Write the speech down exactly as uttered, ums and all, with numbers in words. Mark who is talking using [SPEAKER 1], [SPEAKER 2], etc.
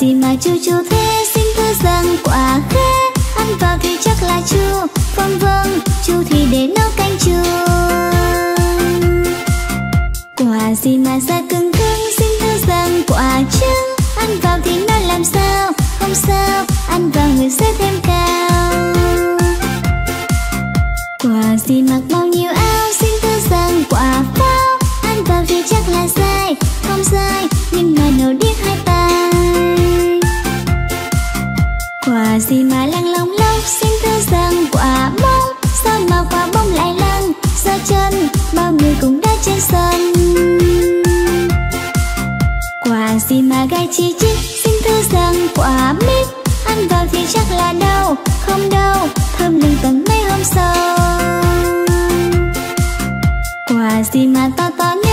[SPEAKER 1] gì mà chua chua thế, xin thư rằng quả khế. Ăn vào thì chắc là chua, vâng vâng, chua thì để nấu canh chua. Quả gì mà da cứng cứng, xin thư rằng quả trứng. Ăn vào thì nó làm sao, không sao, ăn vào người sẽ thêm cao. Quả gì mặc bao nhiêu áo, xin thư rằng quả pháo. Ăn vào thì chắc là dai, không dai, nhưng mà nấu điếc hai tai. Quả gì mà lăn lông lốc, xin thư rằng quả bóng. Sao mà quả bóng lại lăn ra chân, bao người cũng đã trên sân. Quả gì mà gai chi chít, xin thư rằng quả mít. Ăn vào thì chắc là đau, không đâu, thơm lừng tận mấy hôm sau. Quả gì mà to to